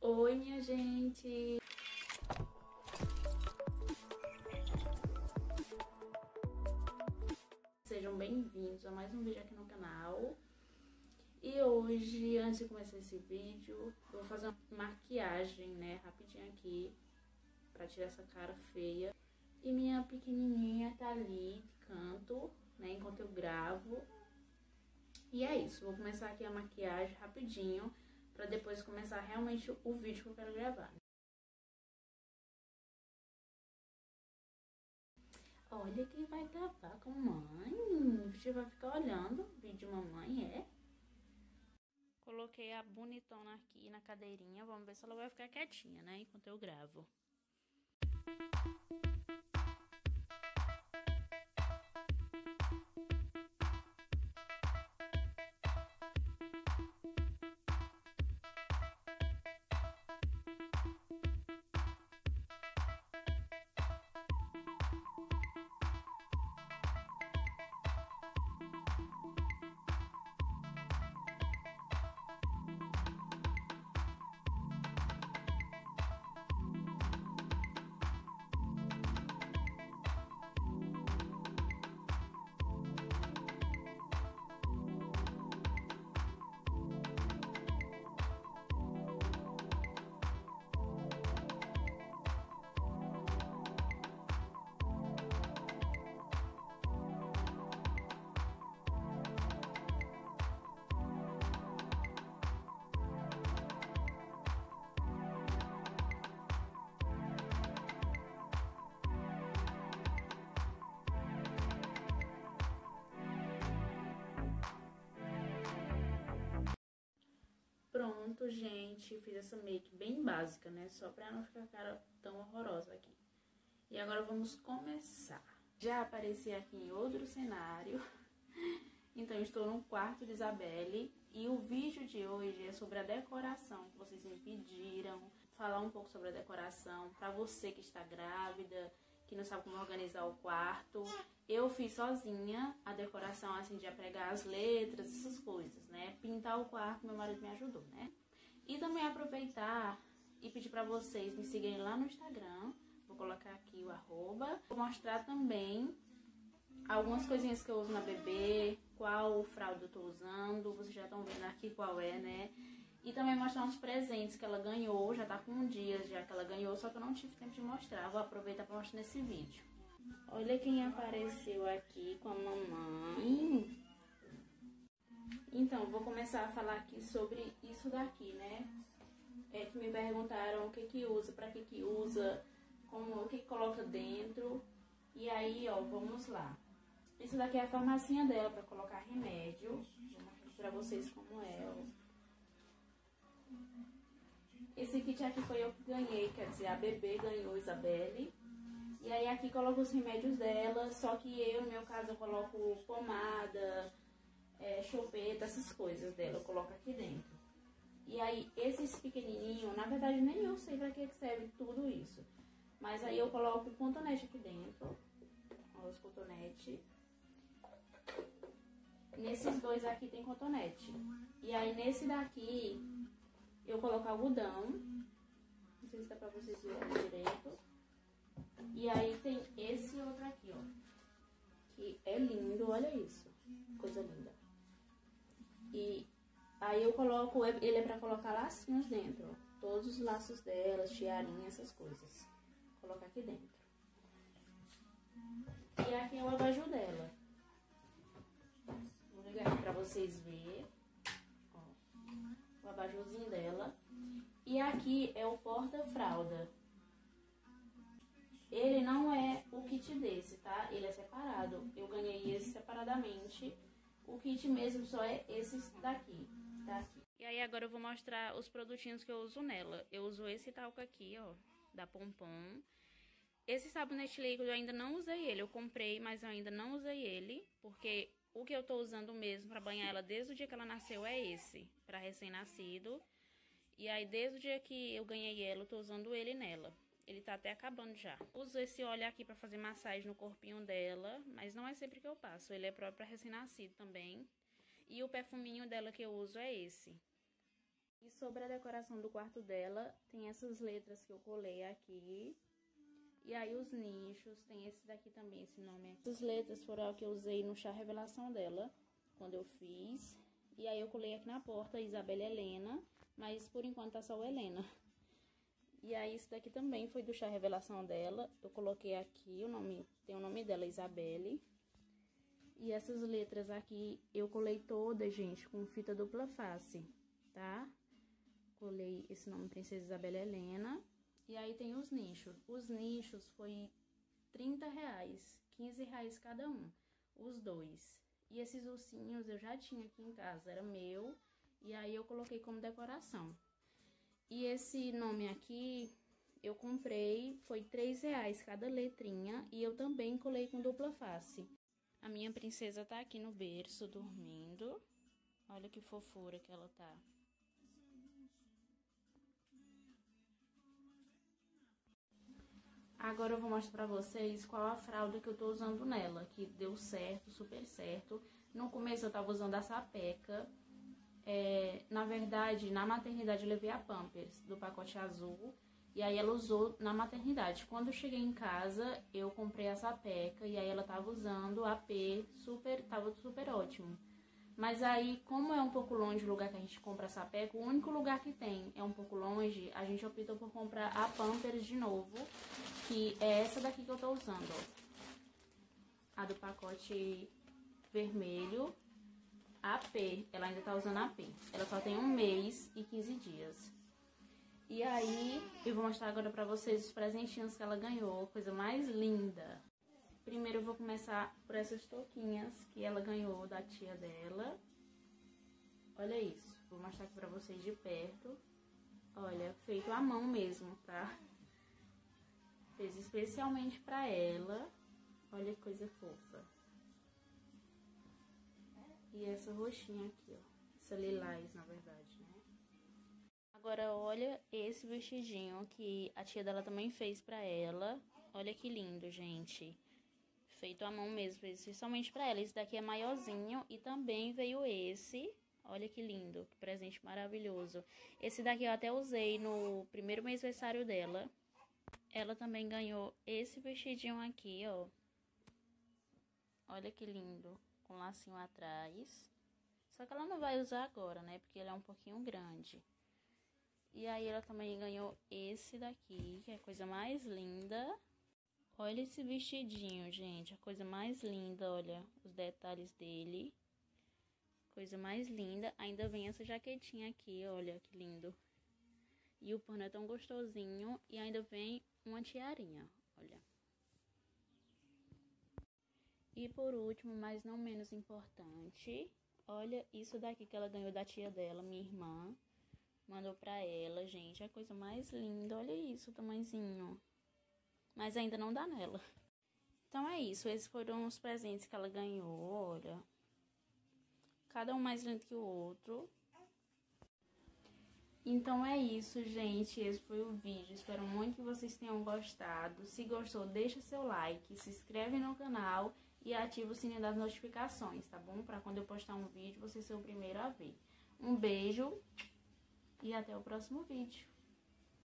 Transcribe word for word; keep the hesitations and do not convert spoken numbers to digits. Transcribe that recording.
Oi, minha gente! Sejam bem-vindos a mais um vídeo aqui no canal. E hoje, antes de começar esse vídeo, eu vou fazer uma maquiagem, né, rapidinho aqui, pra tirar essa cara feia. E minha pequenininha tá ali de canto, né, enquanto eu gravo. E é isso, vou começar aqui a maquiagem rapidinho, pra depois começar realmente o vídeo que eu quero gravar. Olha quem vai gravar com mamãe. Você vai ficar olhando o vídeo de mamãe, é? Coloquei a bonitona aqui na cadeirinha. Vamos ver se ela vai ficar quietinha, né? Enquanto eu gravo. Pronto, gente, fiz essa make bem básica, né? Só pra não ficar a cara tão horrorosa aqui. E agora vamos começar. Já apareci aqui em outro cenário. Então, estou no quarto de Isabelle. E o vídeo de hoje é sobre a decoração que vocês me pediram. Falar um pouco sobre a decoração pra você que está grávida, que não sabe como organizar o quarto. Eu fiz sozinha a decoração, assim, de pregar as letras, essas coisas, né? Pintar o quarto, meu marido me ajudou, né? E também aproveitar e pedir pra vocês me seguirem lá no Instagram. Vou colocar aqui o arroba. Vou mostrar também algumas coisinhas que eu uso na bebê, qual fralda eu tô usando. Vocês já estão vendo aqui qual é, né? E também mostrar uns presentes que ela ganhou, já tá com um dia já que ela ganhou, só que eu não tive tempo de mostrar. Vou aproveitar pra mostrar nesse vídeo. Olha quem apareceu aqui com a mamãe. Então, vou começar a falar aqui sobre isso daqui, né? É que me perguntaram o que que usa, pra que que usa, como, o que que coloca dentro. E aí, ó, vamos lá. Isso daqui é a farmacinha dela pra colocar remédio. Vou mostrar pra vocês como é, ó. Esse kit aqui foi eu que ganhei, quer dizer, a bebê ganhou, Isabelle. E aí aqui coloco os remédios dela, só que eu, no meu caso, eu coloco pomada, é, chupeta, essas coisas dela, eu coloco aqui dentro. E aí esses pequenininhos, na verdade nem eu sei pra que serve tudo isso. Mas aí eu coloco o cotonete aqui dentro, ó, os cotonetes. Nesses dois aqui tem cotonete. E aí nesse daqui eu coloco algodão, não sei se dá pra vocês verem direito. E aí tem esse outro aqui, ó, que é lindo, olha isso, coisa linda. E aí eu coloco, ele é pra colocar lacinhos dentro, ó, todos os laços delas, tiarinha, essas coisas. Vou colocar aqui dentro. E aqui é o abajur dela. Vou ligar aqui pra vocês verem, ó, o abajurzinho dela. E aqui é o porta-fralda. Ele não é o kit desse, tá? Ele é separado. Eu ganhei esse separadamente. O kit mesmo só é esse daqui, tá? Aqui. E aí agora eu vou mostrar os produtinhos que eu uso nela. Eu uso esse talco aqui, ó, da Pompom. Esse sabonete líquido eu ainda não usei ele. Eu comprei, mas eu ainda não usei ele, porque o que eu tô usando mesmo pra banhar ela desde o dia que ela nasceu é esse, pra recém-nascido. E aí desde o dia que eu ganhei ela, eu tô usando ele nela. Ele tá até acabando já. Uso esse óleo aqui pra fazer massagem no corpinho dela, mas não é sempre que eu passo. Ele é próprio pra recém-nascido também. E o perfuminho dela que eu uso é esse. E sobre a decoração do quarto dela, tem essas letras que eu colei aqui. E aí os nichos, tem esse daqui também, esse nome aqui. Essas letras foram o que eu usei no chá revelação dela, quando eu fiz. E aí eu colei aqui na porta Isabela Helena, mas por enquanto tá só o Helena. E aí isso daqui também foi do chá revelação dela. Eu coloquei aqui o nome, tem o nome dela, Isabelle. E essas letras aqui eu colei todas, gente, com fita dupla face, tá? Colei esse nome Princesa Isabela Helena. E aí tem os nichos. Os nichos foi trinta reais, quinze reais cada um, os dois. E esses ursinhos eu já tinha aqui em casa, era meu. E aí eu coloquei como decoração. E esse nome aqui eu comprei, foi três reais cada letrinha. E eu também colei com dupla face. A minha princesa tá aqui no berço, dormindo. Olha que fofura que ela tá. Agora eu vou mostrar pra vocês qual a fralda que eu tô usando nela, que deu certo, super certo. No começo eu tava usando a Sapeca. É, na verdade, na maternidade eu levei a Pampers, do pacote azul. E aí ela usou na maternidade. Quando eu cheguei em casa, eu comprei a Sapeca e aí ela tava usando a P, super, tava super ótimo. Mas aí, como é um pouco longe o lugar que a gente compra a Sapeca, o único lugar que tem é um pouco longe, a gente optou por comprar a Pampers de novo, que é essa daqui que eu tô usando, ó. A do pacote vermelho, a P, ela ainda tá usando a P. Ela só tem um mês e quinze dias. E aí, eu vou mostrar agora pra vocês os presentinhos que ela ganhou, coisa mais linda. Primeiro eu vou começar por essas touquinhas que ela ganhou da tia dela. Olha isso, vou mostrar aqui pra vocês de perto. Olha, feito à mão mesmo, tá? Fez especialmente pra ela. Olha que coisa fofa. E essa roxinha aqui, ó. Essa lilás, na verdade, né? Agora, olha esse vestidinho que a tia dela também fez pra ela. Olha que lindo, gente. Feito à mão mesmo, fez especialmente pra ela. Esse daqui é maiorzinho e também veio esse. Olha que lindo, que presente maravilhoso. Esse daqui eu até usei no primeiro mêsversário dela. Ela também ganhou esse vestidinho aqui, ó. Olha que lindo, com lacinho atrás. Só que ela não vai usar agora, né, porque ele é um pouquinho grande. E aí ela também ganhou esse daqui, que é a coisa mais linda. Olha esse vestidinho, gente, a coisa mais linda, olha os detalhes dele. Coisa mais linda. Ainda vem essa jaquetinha aqui, olha que lindo. E o pano é tão gostosinho e ainda vem uma tiarinha, olha. E por último, mas não menos importante, olha isso daqui que ela ganhou da tia dela, minha irmã. Mandou pra ela, gente, a coisa mais linda, olha isso, o tamanhozinho. Mas ainda não dá nela. Então é isso, esses foram os presentes que ela ganhou, olha. Cada um mais lindo que o outro. Então é isso, gente, esse foi o vídeo. Espero muito que vocês tenham gostado. Se gostou, deixa seu like, se inscreve no canal e ativa o sininho das notificações, tá bom? Pra quando eu postar um vídeo, você ser o primeiro a ver. Um beijo e até o próximo vídeo.